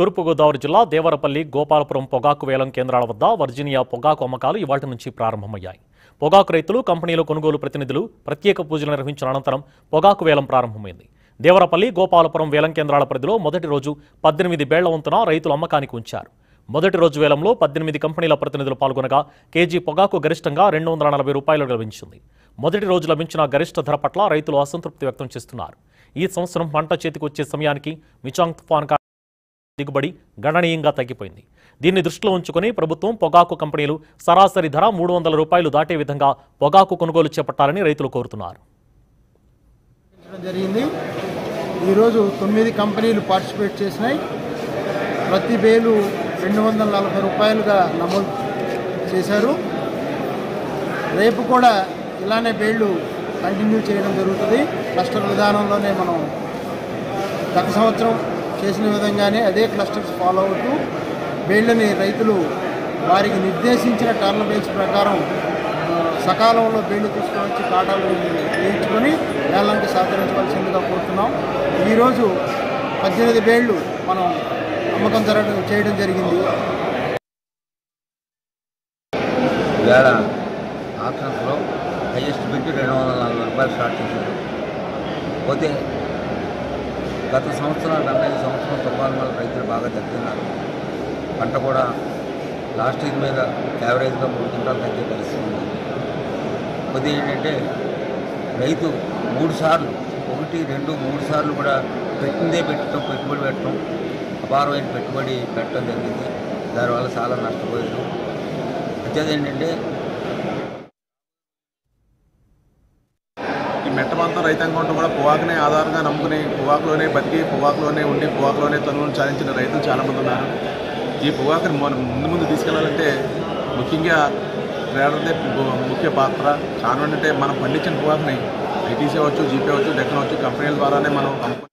తూర్పు గోదావరి జిల్లా దేవరపల్లి, గోపాలపురం పొగాకు వేలం కేంద్రాల వద్ద వర్జీనియా పొగాకు అమ్మకాలు ఇవాళ నుంచి ప్రారంభమయ్యాయి. పొగాకు రైతులు, కంపెనీలు, కొనుగోలు ప్రతినిధులు ప్రత్యేక పూజలు నిర్వహించిన అనంతరం పొగాకు వేలం ప్రారంభమైంది. దేవరపల్లి, గోపాలపురం వేలం కేంద్రాల పరిధిలో మొదటి రోజు 18 బేళ్ల వంతున రైతులు అమ్మకానికి ఉంచారు. మొదటి రోజు వేలంలో 18 కంపెనీల ప్రతినిధులు పాల్గొనగా కేజీ పొగాకు గరిష్టంగా 240 రూపాయలు లభించింది. మొదటి రోజు లభించిన గరిష్ట ధర పట్ల రైతులు అసంతృప్తి వ్యక్తం చేస్తున్నారు. ఈ సంవత్సరం పంట చేతికి వచ్చే సమయానికి మిచాంగ్ తుఫాన్ దిగుబడి గణనీయంగా తగ్గిపోయింది. దీన్ని దృష్టిలో ఉంచుకుని ప్రభుత్వం పొగాకు కంపెనీలు సరాసరి ధర 300 రూపాయలు దాటే విధంగా పొగాకు కొనుగోలు చేపట్టాలని రైతులు కోరుతున్నారు. ఈరోజు 9 కంపెనీలు పార్టిసిపేట్ చేసినాయి. ప్రతి బేలు 240 రూపాయలుగా నమోదు చేశారు. రేపు కూడా ఇలానే బేళ్లు కంటిన్యూ చేయడం జరుగుతుంది. క్లస్టర్ విధానంలోనే మనం గత సంవత్సరం చేసిన విధంగానే అదే క్లస్టర్స్ ఫాలో అవుతూ బేళ్లని రైతులు వారికి నిర్దేశించిన టర్న్ బేల్స్ ప్రకారం సకాలంలో బేళ్లు తీసుకొని వచ్చి కాటాలు వేయించుకొని వేలానికి సహకరించవలసిందిగా కోరుతున్నాం. ఈరోజు 18 బేళ్లు మనం అమ్మకం చేయడం జరిగింది. వేళ ఆప్షన్స్లో హైయెస్ట్ బిడ్ 240 రూపాయలు స్టార్ట్ చేశారు. పోతే గత సంవత్సరం 5 సంవత్సరం తుఫాను వల్ల రైతులు బాగా దెబ్బతిన్నారు. పంట కూడా లాస్ట్ ఇయర్ మీద యావరేజ్గా 3 క్వింటాలు తగ్గే పరిస్థితి ఉంది. కొద్దిగా ఏంటంటే రైతు 3 సార్లు 1, 2, 3 సార్లు కూడా పెట్టిందే పెట్టుబడి పెట్టడం, అపారమైన పెట్టుబడి పెట్టడం జరిగింది. దానివల్ల చాలా నష్టపోయారు. వచ్చేది ఏంటంటే ఈ మెట్ట ప్రాంతం రైతాంగం కూడా పొగాకునే ఆధారంగా నమ్ముకుని పొగాకులోనే బతికి పొగాకులోనే ఉండి పొగాకులోనే తనువును సాధించిన రైతులు చాలామంది ఉన్నారు. ఈ పొగాకుని ముందు తీసుకెళ్లాలంటే ముఖ్యంగా ట్రేడర్దే ముఖ్య పాత్ర. చాలా అంటే మనం పండించిన పొగాకుని ఐటీసీ అవచ్చు, జీపీ అవచ్చు, డెక్కన్ అవచ్చు కంపెనీల ద్వారానే మనం